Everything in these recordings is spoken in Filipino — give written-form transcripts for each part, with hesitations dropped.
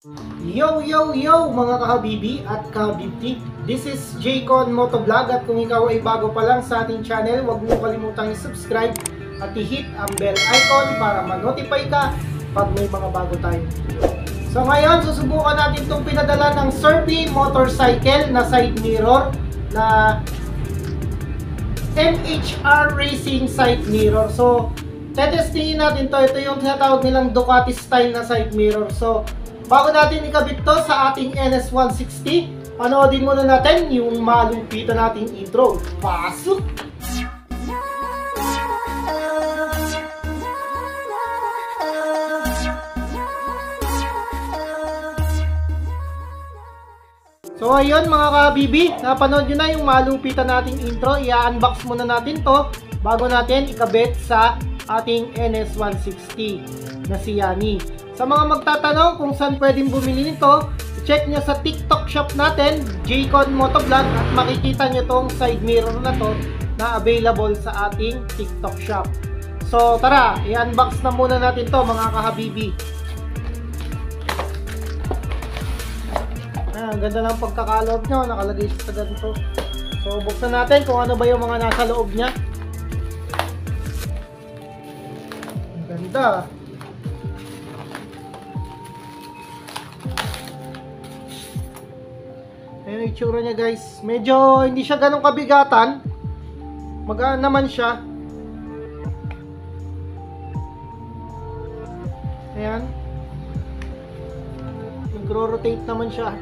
Yo mga kahabibi at kahabibti, this is Jaycon Motovlog at kung ikaw ay bago pa lang sa ating channel, huwag mo kalimutang i-subscribe at i-hit ang bell icon para ma-notify ka pag may mga bago tayo. So ngayon, susubukan natin itong pinadala ng Surfy Motorcycle na side mirror na MHR Racing side mirror. So, tetestingin natin to. Ito yung tinatawag nilang Ducati style na side mirror. So, bago natin ikabit to sa ating NS160, panoodin muna natin yung malupitan nating intro. Pasok! So ayun mga kabibi, napanood nyo na yung malupitan nating intro. I-unbox muna natin to bago natin ikabit sa ating NS160 na si Yani. Sa mga magtatanong kung saan pwedeng bumili nito, check nyo sa TikTok shop natin, Jaycon Motovlog, at makikita nyo tong side mirror na to na available sa ating TikTok shop. So tara, i-unbox na muna natin to mga kahabibi. Ang ganda ng pagkakaloob nyo, nakalagay sa ganito. So buksan natin kung ano ba yung mga nasa loob nya. Ang ganda. Ayan yung itsura nya guys. Medyo hindi siya ganong kabigatan. Magaan naman siya. Ayan. Nagro-rotate naman siya.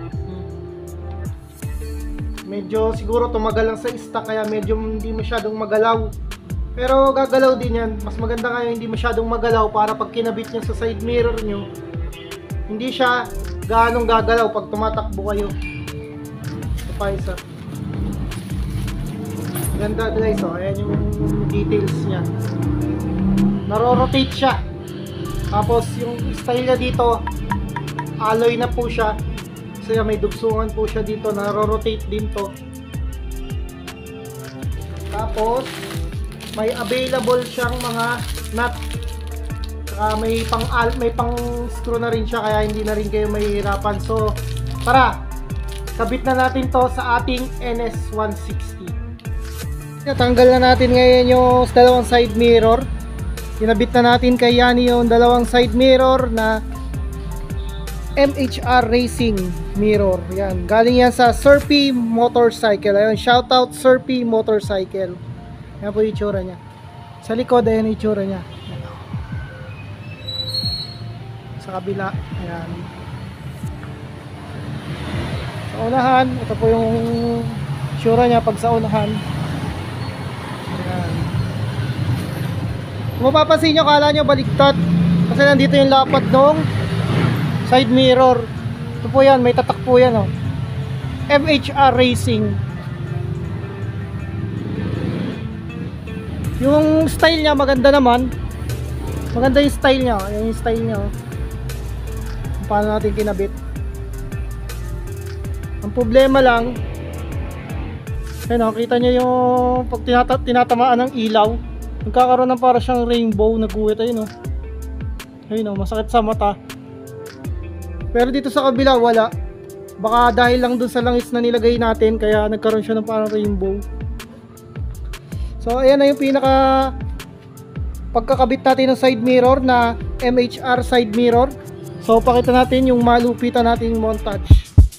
Medyo siguro tumagal lang sa stock kaya medyo hindi masyadong magalaw. Pero gagalaw din yan. Mas maganda nga yung hindi masyadong magalaw para pag kinabit nyo sa side mirror nyo, hindi siya ganong gagalaw pag tumatakbo kayo. Ito pa isa. Ganda guys, oh. Ayan yung details niya. Naro-rotate siya. Tapos yung style niya dito, alloy na po siya. Kasi may dugsungan po siya dito, naro-rotate din to. Tapos may available siyang mga nut. Saka may pang screw na rin siya kaya hindi na rin kayo mahihirapan. So tara, kabit na natin to sa ating NS160. Natanggal na natin ngayon yung dalawang side mirror. Kinabit na natin kay Yani yung dalawang side mirror na MHR Racing mirror. Yan, galing yan sa Surfy Motorcycle. Ayun, shoutout Surfy Motorcycle. Yan po yung itsura nya. Sa likod, ayan yung itsura nya. Sa kabila, ayan. Sa unahan, ito po yung itsura nya pag sa unahan. Ayan. Kung mapapansin nyo, kala nyo baliktad kasi nandito yung lapat nung side mirror. Ito po yan, may tatak po yan, oh. MHR Racing. Yung style niya maganda naman. Maganda yung style niya. Yung style niya, oh. Paano natin kinabit. Ang problema lang, ayun, oh, kita niyo yung pag tinatamaan ng ilaw, nagkakaroon ng para siyang rainbow na guhit. Ayun, oh. Ayun, oh, masakit sa mata. Pero dito sa kabila wala. Baka dahil lang dun sa langis na nilagay natin kaya nagkaroon siya ng parang rainbow. So ayan na yung pinaka pagkakabit natin ng side mirror na MHR side mirror. So pakita natin yung malupitan nating montage.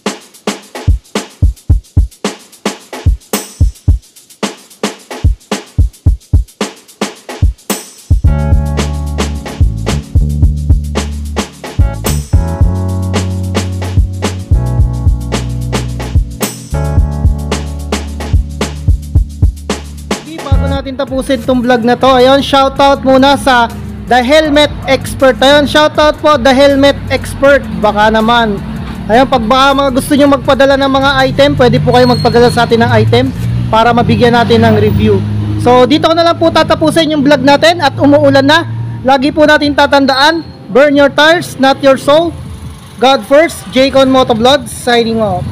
Natin tapusin tong vlog na to. Ayun, shoutout muna sa The Helmet Expert. Ayun, shoutout po The Helmet Expert. Baka naman. Ayun, pag baka mga gusto nyo magpadala ng mga item, pwede po kayo magpadala sa atin ng item para mabigyan natin ng review. So dito ko na lang po tatapusin yung vlog natin at umuulan na. Lagi po natin tatandaan, burn your tires, not your soul. God first. Jaycon Motovlog signing off.